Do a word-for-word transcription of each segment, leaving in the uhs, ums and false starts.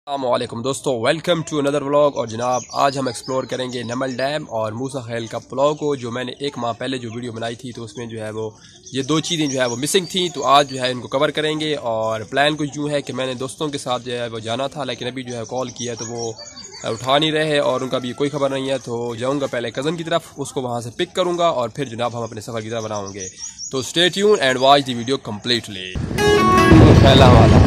अस्सलामुअलैकुम दोस्तों, welcome to another vlog. और जनाब आज हम एक्सप्लोर करेंगे नमल डैम और मूसा खैल का पुलाव को। जो मैंने एक माह पहले जो वीडियो बनाई थी तो उसमें जो है वो ये दो चीज़ें जो है वो मिसिंग थी, तो आज जो है इनको कवर करेंगे। और प्लान कुछ यूँ है कि मैंने दोस्तों के साथ जो है वो जाना था, लेकिन अभी जो है कॉल किया तो वो उठा नहीं रहे और उनका भी कोई खबर नहीं है। तो जाऊँगा पहले कज़न की तरफ, उसको वहाँ से पिक करूँगा और फिर जनाब हम अपने सफ़र की तरफ बनाएंगे। तो stay tune and watch the video completely. पहला वाला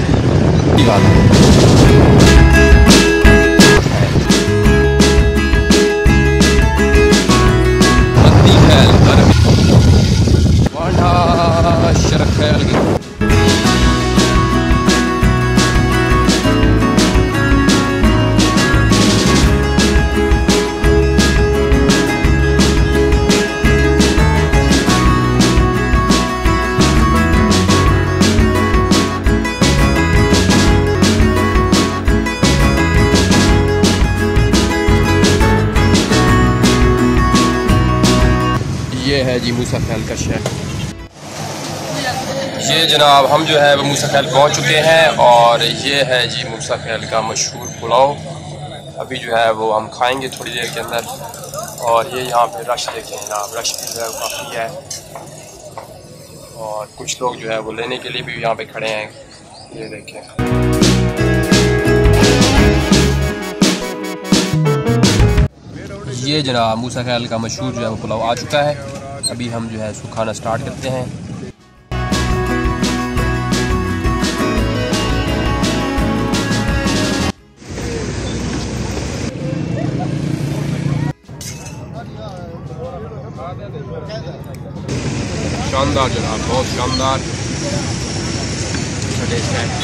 ये है जी मूसा खैल का शहर। ये जनाब हम जो है वो मूसा खैल पहुँच चुके हैं और ये है जी मूसा खैल का मशहूर पुलाव। अभी जो है वो हम खाएंगे थोड़ी देर के अंदर। और ये यहाँ पे रश देखें जनाब, रश भी जो है काफ़ी है और कुछ लोग जो है वो लेने के लिए भी यहाँ पे खड़े हैं। ये देखें, ये जनाब मूसा खैल का मशहूर जो है वो पुलाव आ चुका है। अभी हम जो है इसको खाना स्टार्ट करते हैं। शानदार जनाब, बहुत शानदार टेस्ट है।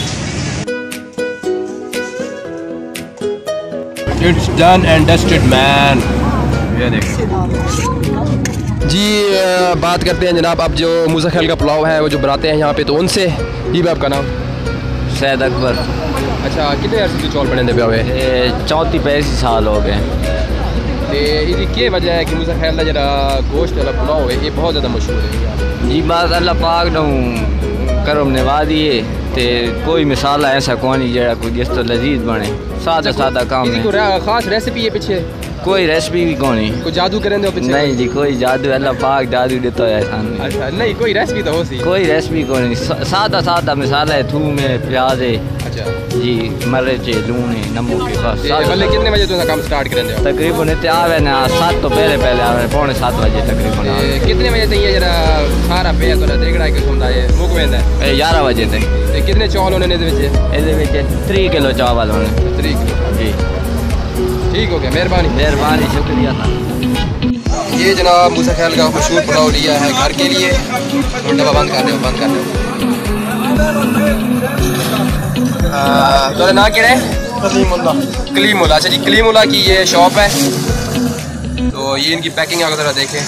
It's done and dusted man. ये देखो जी, बात करते हैं जनाब अब जो मूसा खैल का पुलाव है वो जो बनाते हैं यहाँ पे, तो उनसे। जी भाई आपका नाम? सैयद अकबर। अच्छा, कितने अर्से से चौल बने हुए? चौथी पैंती साल हो गए। तो इसकी क्या वजह है कि मूसा खैल का जरा गोश्त वाला पुलाव है ये बहुत ज़्यादा मशहूर है? जी बात अल्लाह पाक ने करम निभा दिए ते कोई मिसाला ऐसा कौन जरा कोई जिस तो लजीज बने। सादा सादा काम है। कोई खास रेसिपी है पीछे? कोई रेसिपी भी कौन है। कोई जादू करें दो पीछे? नहीं जी, कोई जादू अल्लाह पाक जादू देता है सामने। अच्छा, नहीं कोई रेसिपी तो हो सी? कोई रेसिपी कौन है, सादा सादा मिसाला है। थूम है, प्याज है, अच्छा जी, मिर्च है, लून है, नमक है, बस। मतलब कितने बजे तुम काम स्टार्ट करें? तकरीबन इत्याव है ना सात तो पहले पहले आ रहे पौने सात बजे तकरीबन। कितने बजे तक ये जरा सारा पे तो देखना कि सुनता है मुक वेंदा है? ग्यारह बजे तक। कितने चौल होने ये त्री किलो चावल होने? त्री किलो जी। ठीक हो गया, मेहरबानी मेहरबानी, शुक्रिया था। ये जनाब मूसा खैल का मशहूर पुलाव लिया है घर के लिए। तो डब्बा बंद कर दो, बंद कर दो। तो ना किड़े कलीमुल्ला। कलीमुल्ला, अच्छा जी, कलीमुल्ला की ये शॉप है। तो ये इनकी पैकिंग अगर ज़रा देखें,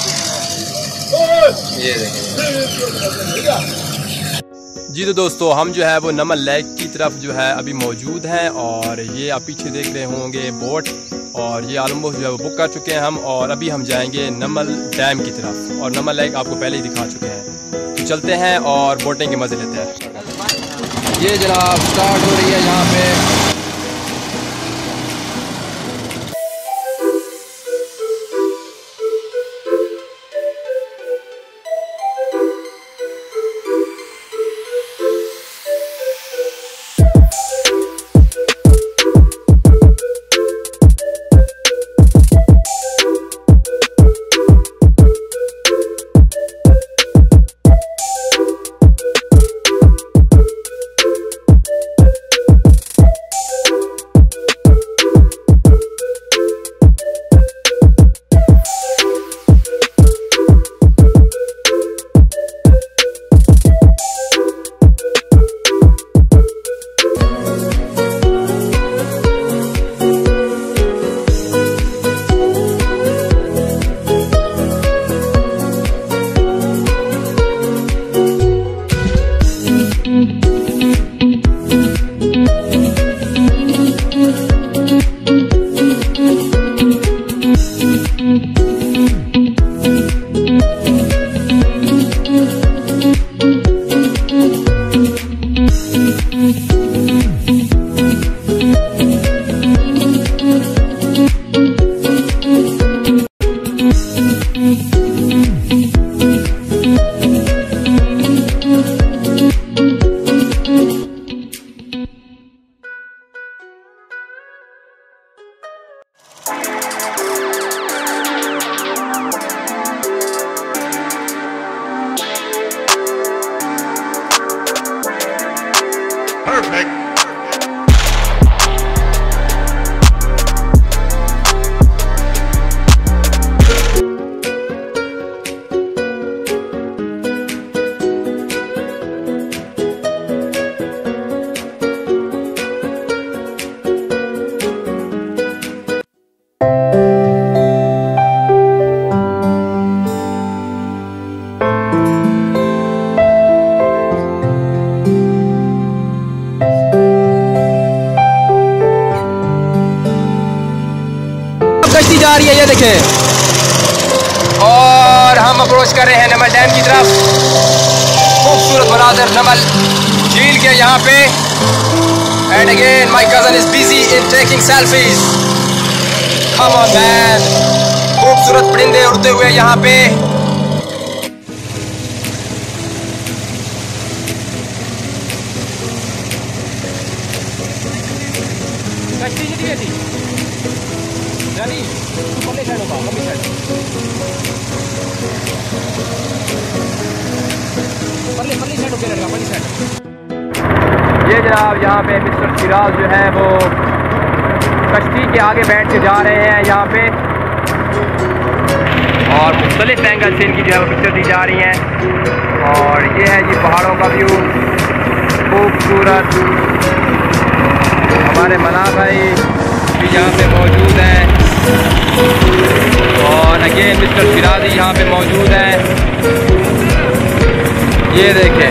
ये देखें जी। तो दोस्तों हम जो है वो नमल लेक की तरफ जो है अभी मौजूद हैं और ये आप पीछे देख रहे होंगे बोट, और ये ऑलमोस्ट जो है वो बुक कर चुके हैं हम। और अभी हम जाएंगे नमल डैम की तरफ और नमल लेक आपको पहले ही दिखा चुके हैं। तो चलते हैं और बोटिंग के मज़े लेते हैं। ये जनाब स्टार्ट हो रही है यहाँ पे। जा रही है, ये देखें। और हम अप्रोच कर रहे हैं नमल डैम की तरफ। खूबसूरत मनाजर नमल झील के यहाँ पे। And again my cousin is busy in taking selfies. Come on man, खूबसूरत परिंदे उड़ते हुए यहाँ पे। ये जनाब यहाँ पे मिस्टर सिराज जो है वो कश्ती के आगे बैठ के जा रहे हैं यहाँ पे, और मुख्तलिफ एंगल से इनकी जो है वो पिक्चर दी जा रही हैं। और ये है जी पहाड़ों का व्यू, खूबसूरत। हमारे मना भाई भी यहाँ पे मौजूद हैं, और अगेन मिस्टर सिराजी यहाँ पे मौजूद हैं। ये देखें,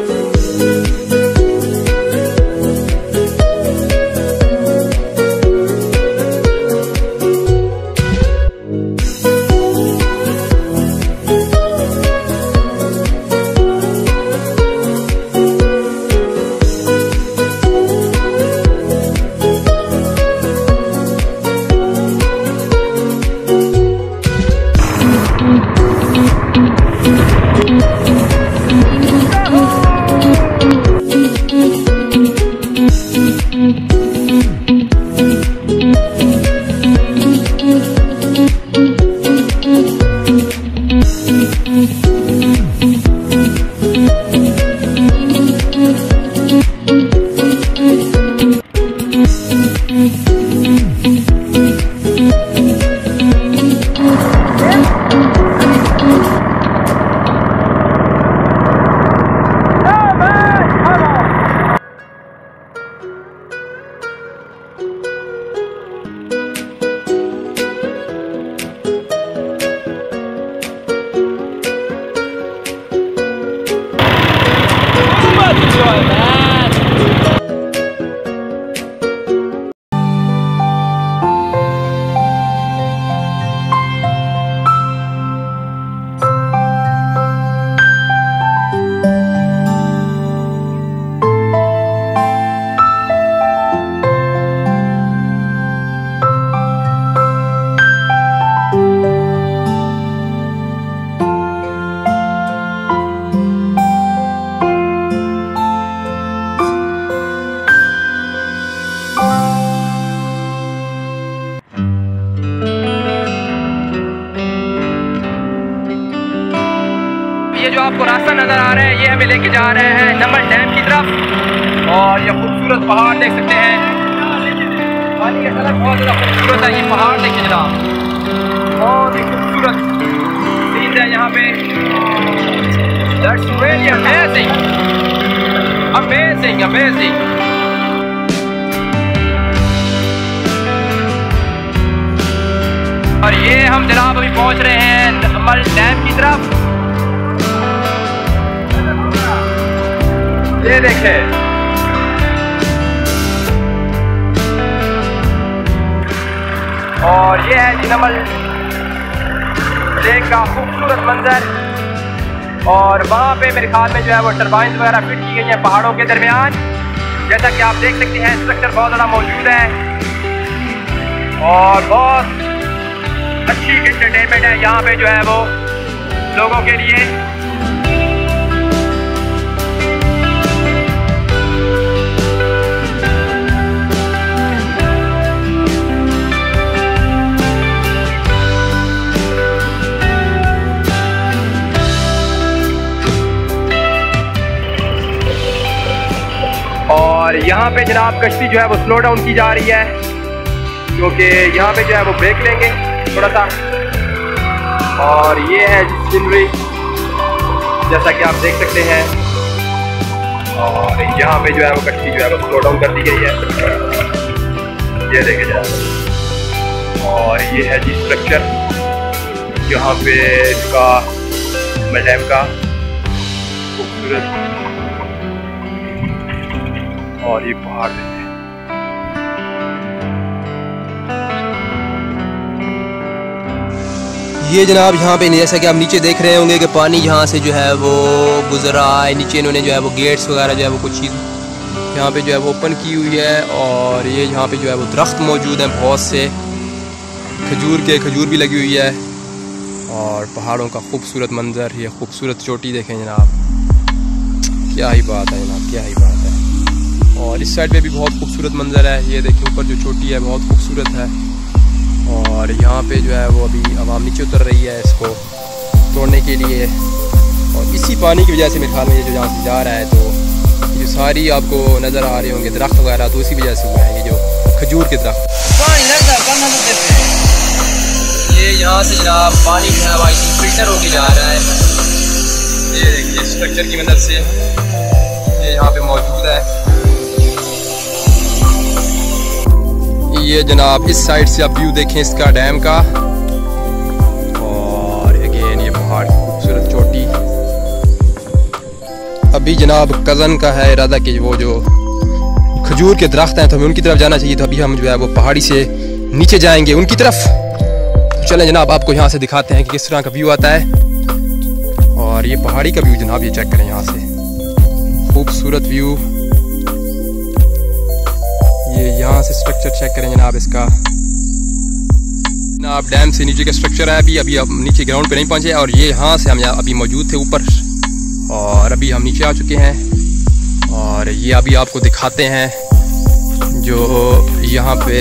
ये जो आपको रास्ता नज़र आ रहा है ये हमें लेके जा रहे हैं नमल डैम की तरफ। और ये खूबसूरत पहाड़ देख सकते हैं, पानी का कलर बहुत ज़्यादा खूबसूरत है। ये पहाड़ देखिए जनाब, बहुत ही खूबसूरत सीन है यहाँ पे। That's really amazing, amazing, amazing। और ये हम जनाब अभी पहुँच रहे हैं नमल डैम की तरफ। ये देखें, और ये है जी नमल लेक का खूबसूरत मंजर। और वहाँ पे मेरे ख्याल में जो है वो टरबाइन वगैरह फिट की गई हैं पहाड़ों के दरमियान। जैसा कि आप देख सकते हैं स्ट्रक्चर बहुत ज़्यादा मौजूद है, और बहुत अच्छी एंटरटेनमेंट है यहाँ पे जो है वो लोगों के लिए। और यहाँ पे जनाब कश्ती जो है वो स्लो डाउन की जा रही है, क्योंकि यहाँ पे जो है वो ब्रेक लेंगे थोड़ा सा। और ये है सीनरी जैसा कि आप देख सकते हैं। और यहाँ पे जो है वो कश्ती जो है वो स्लो डाउन कर दी गई है, ये देखे जनाब। और ये है जी स्ट्रक्चर यहाँ पे इसका डैम का खूबसूरत। और ये पहाड़ देखें, ये जनाब यहाँ पे जैसा कि आप नीचे देख रहे होंगे कि पानी यहाँ से जो है वो गुजर रहा है। नीचे इन्होंने जो है वो गेट्स वगैरह जो है वो कुछ चीज़ यहाँ पे जो है वो ओपन की हुई है। और ये यहाँ पे जो है वो दरख्त मौजूद हैं बहुत से, खजूर के खजूर भी लगी हुई है। और पहाड़ों का खूबसूरत मंजर, ये खूबसूरत चोटी देखें जनाब, क्या ही बात है जनाब, क्या ही बात है। और इस साइड पे भी बहुत खूबसूरत मंजर है, ये देखिए ऊपर जो चोटी है बहुत खूबसूरत है। और यहाँ पे जो है वो अभी आवाम नीचे उतर रही है इसको तोड़ने के लिए। और इसी पानी की वजह से मेरे ख्याल में ये जो यहाँ से जा रहा है, तो ये सारी आपको नज़र आ रहे होंगे दरख्त वगैरह, तो इसी वजह से हुआ है ये जो खजूर के दरख्त। ये यहाँ से जनाब पानी जो है भाई फिल्टर होके जा रहा है। ये देखिए स्ट्रक्चर की मदद से ये यहाँ पे मौजूद है। ये जनाब इस साइड से आप व्यू देखें इसका डैम का। और अगेन ये पहाड़ की खूबसूरत चोटी। अभी जनाब कज़न का है इरादा कि वो जो खजूर के दरख्त हैं तो हमें उनकी तरफ जाना चाहिए, तो अभी हम जो है वो पहाड़ी से नीचे जाएंगे उनकी तरफ। तो चलें जनाब आपको यहाँ से दिखाते हैं कि किस तरह का व्यू आता है। और ये पहाड़ी का व्यू जनाब ये चेक करें, यहाँ से खूबसूरत व्यू। ये यहाँ से स्ट्रक्चर चेक करें जनाब इसका। जनाब डैम से नीचे का स्ट्रक्चर है। अभी अभी हम नीचे ग्राउंड पे नहीं पहुँचे और ये यहाँ से हम यहाँ अभी मौजूद थे ऊपर, और अभी हम नीचे आ चुके हैं। और ये अभी आपको दिखाते हैं जो यहाँ पे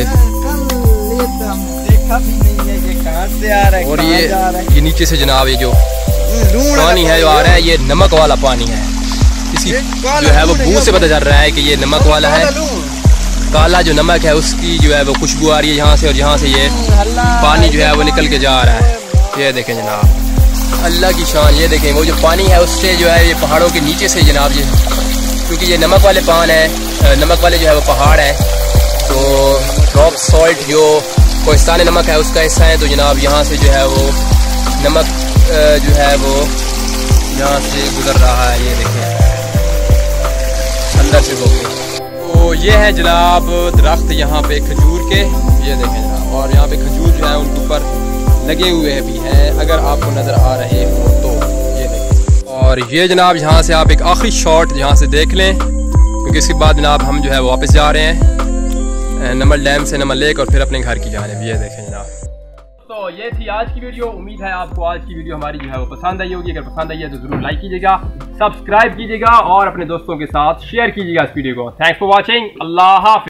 देखा भी नहीं है ये कहाँ से आ रहा है। और ये ये नीचे से जनाब ये जो पानी है जो आ रहा है ये नमक वाला पानी है। इसी जो है वो बू से पता चल रहा है कि ये नमक वाला है। काला जो नमक है उसकी जो है वो खुशबू आ रही है यहाँ से, और यहाँ से ये पानी जो है वो निकल के जा रहा है। ये देखें जनाब अल्लाह की शान, ये देखें वो जो पानी है उससे जो है ये पहाड़ों के नीचे से जनाब ये, क्योंकि ये नमक वाले पान है, नमक वाले जो है वो पहाड़ है, तो रॉक सॉल्ट जो कोहिस्तान नमक है उसका हिस्सा है। तो जनाब यहाँ से जो है वो नमक जो है वो यहाँ से गुजर रहा है। ये देखें अंदर से होके। तो ये है जनाब दरख्त यहाँ पे खजूर के, ये देखें जनाब। और यहाँ पे खजूर जो है उनके ऊपर लगे हुए भी हैं, अगर आपको नज़र आ रहे हो तो ये देखें। और ये जनाब यहाँ से आप एक आखिरी शॉट यहाँ से देख लें, क्योंकि इसके बाद जनाब हम जो है वापस जा रहे हैं नमल डैम से नमल लेक और फिर अपने घर की जानिब। ये देखें जनाब। तो ये थी आज की वीडियो। उम्मीद है आपको आज की वीडियो हमारी जो है वो पसंद आई होगी। अगर पसंद आई है तो ज़रूर लाइक कीजिएगा, सब्सक्राइब कीजिएगा और अपने दोस्तों के साथ शेयर कीजिएगा इस वीडियो को। Thanks for watching. अल्लाह हाफ़िज़।